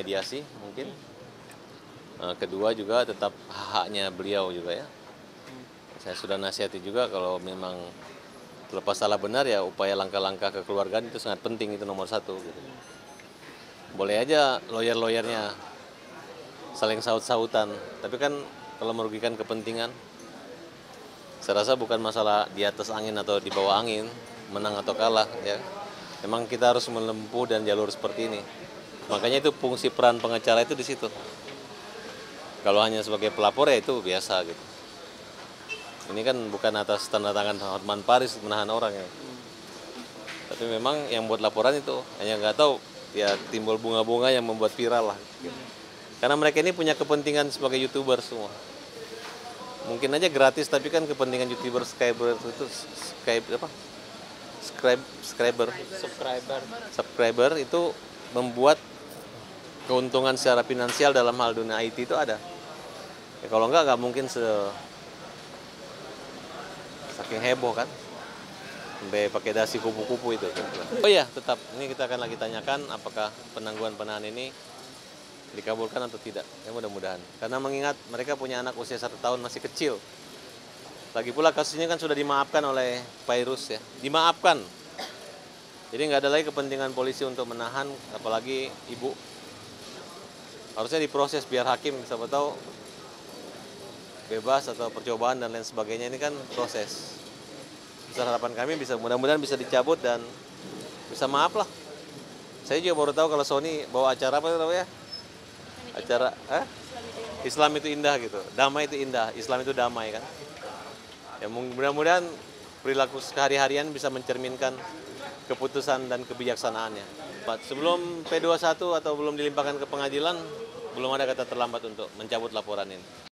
mediasi mungkin. Kedua juga tetap haknya beliau juga ya. Saya sudah nasihati juga kalau memang terlepas salah benar ya upaya langkah-langkah kekeluargaan itu sangat penting, itu nomor satu. Gitu. Boleh aja lawyer-lawyernya saling saut-sautan, tapi kan kalau merugikan kepentingan, saya rasa bukan masalah di atas angin atau di bawah angin, menang atau kalah ya. Memang kita harus menempuh dan jalur seperti ini. Makanya itu fungsi peran pengacara itu di situ. Kalau hanya sebagai pelapor ya itu biasa gitu. Ini kan bukan atas tanda tangan Hotman Paris menahan orang ya. Tapi memang yang buat laporan itu hanya nggak tahu ya timbul bunga-bunga yang membuat viral lah. Gitu. Karena mereka ini punya kepentingan sebagai YouTuber semua. Mungkin aja gratis tapi kan kepentingan YouTuber subscriber itu membuat keuntungan secara finansial dalam hal dunia IT itu ada. Ya, kalau nggak mungkin saking heboh kan, sampai pakai dasi kupu-kupu itu. Oh iya, tetap ini kita akan lagi tanyakan apakah penangguhan penahanan ini dikabulkan atau tidak. Ya mudah-mudahan. Karena mengingat mereka punya anak usia 1 tahun masih kecil. Lagi pula kasusnya kan sudah dimaafkan oleh Pairus ya, dimaafkan. Jadi nggak ada lagi kepentingan polisi untuk menahan, apalagi ibu. Harusnya diproses biar hakim siapa tahu bebas atau percobaan dan lain sebagainya, ini kan proses. Besar harapan kami mudah-mudahan bisa dicabut dan bisa maaf lah. Saya juga baru tahu kalau Sony bawa acara apa namanya? Acara Islam itu indah gitu. Damai itu indah, Islam itu damai kan. Ya mudah-mudahan perilaku sehari-harian bisa mencerminkan keputusan dan kebijaksanaannya. Sebelum P21 atau belum dilimpahkan ke pengadilan, belum ada kata terlambat untuk mencabut laporan ini.